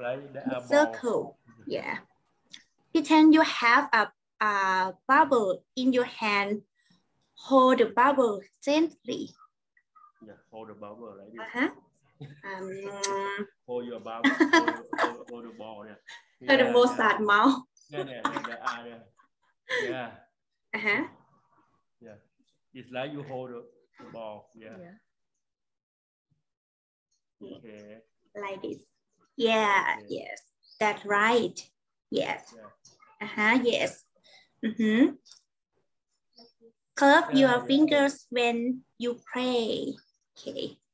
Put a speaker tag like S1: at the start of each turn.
S1: right? The
S2: circle. Yeah. Pretend you have a bubble in your hand. Hold the bubble gently.
S1: Yeah, hold the bubble like this.
S2: Hold
S1: your bubble. hold the ball. Yeah.
S2: Hold the ball start mouth.
S1: Yeah. Yeah. It's like you hold the ball. Yeah. Okay.
S2: Like this. Yeah. Okay. Yes. That's right. Yes. Yeah. Yes. Curve your fingers when you pray. Okay.